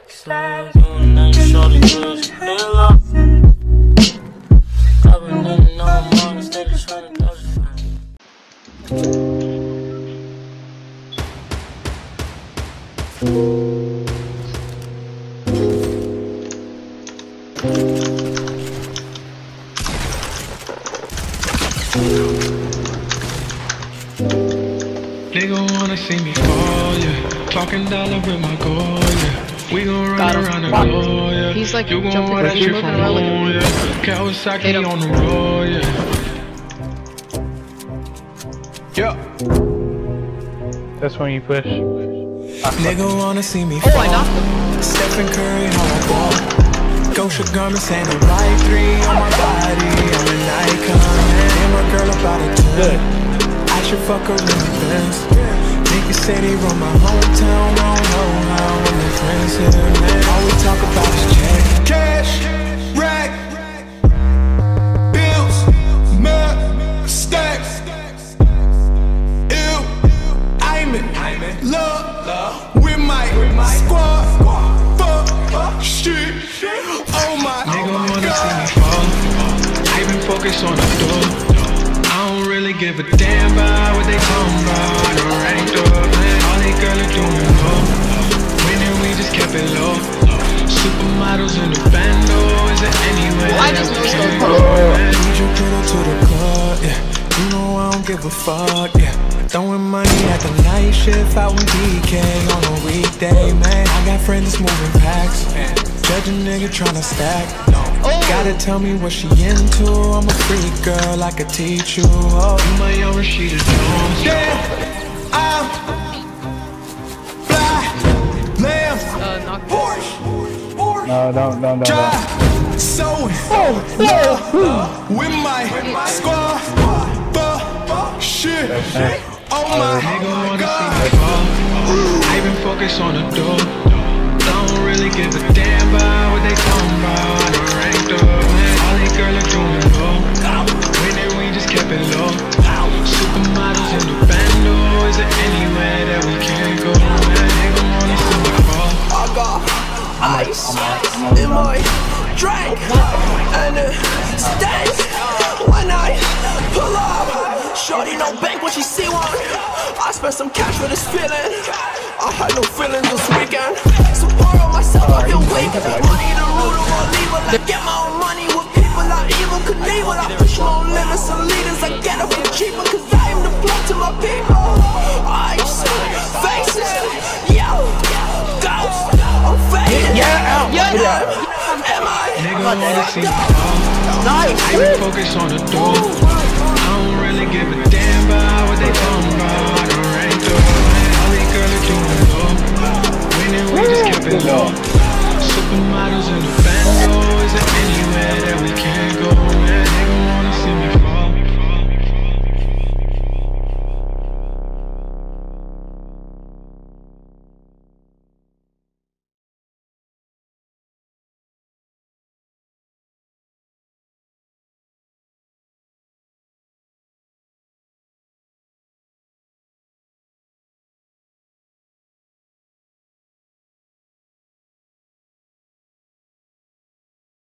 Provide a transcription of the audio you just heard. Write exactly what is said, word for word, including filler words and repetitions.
slide. Doing nothing, shorty, push, hell up. I've been letting all my money, steady trying to dodge Nigga wanna see me fall, yeah. Talking dollar with my goal, yeah. We gon' run around the globe, yeah. He's like you gon' jumping, want that he's shit moving from around like a home, yeah. Kawasaki on the road, yeah. Yeah. That's when you push. Nigga wanna see me Oh, fall. I knocked him. Stephen Curry, how I ball. Gosha garments and a white three on my body. I'm an icon, and my girl about a ten. I should fuck her in the Benz. Niggas say they run my hometown. I don't know how I'm the friends here, man. All we talk about is check. Cash, rack, bills, mud, stacks. Ew, I'm in love with my squad. Fuck, shit, oh my Nigga wanna see me fall. I been focused on the door. I don't really give a damn about what they talking about. The ranked up, man. All they girls are doing low. Winning, we just kept it low. Supermodels in the bando. Is it anywhere Well, I that just we know can so go, man? Need your pedal to the club, yeah. You know I don't give a fuck, yeah. Throwing money at the night shift out in D K on a weekday, man. I got friends that's moving packs. Judge a nigga tryna stack. Oh. Gotta tell me what she into. I'm a freak girl, I could teach you. Oh, You my young Rashida Jones. yeah, I'm fly, lamb, Uh, knocked him. Porsche, Porsche. No, don't, don't, don't, don't. Drive, sewing, love with my squad. Fuck, shit, oh my Nigga wanna god. see me fall. I been focused on the door. Don't really give a damn about what they talking about. The ranked up, man. All they girls are doing low. Winning, we just kept it low. Supermodels in the bando. Is there anywhere that we can go, man? Nigga wanna see me fall. I got ice in my drink and it stays when I pull up. Shorty no bank when she see one. I spent some cash for this feeling. I had no feelings this weekend. So pour on myself like a week. Money the root of all evil. I get my own money with people like evil Knievel. I push my own limits and leaders. I get it for cheaper cause I am the plug to my people. Ice, faces, yo, ghost. I'm faded. Yeah, out. Yeah, Yeah, am I? Nigga wanna see me fall. Nice. I been focused on the door. I don't really give a damn about what they talking about. The ranked up, man. All these girls are doing low. Winning, we just kept it low.